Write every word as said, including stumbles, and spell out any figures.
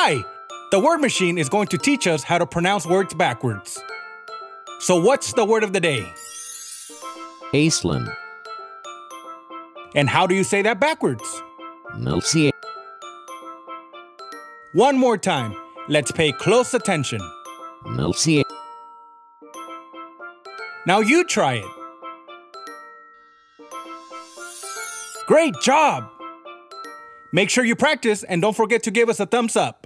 Hi! The word machine is going to teach us how to pronounce words backwards. So what's the word of the day? AISLYNN. And how do you say that backwards? Melcy. One more time. Let's pay close attention. Melcy. Now you try it. Great job! Make sure you practice and don't forget to give us a thumbs up.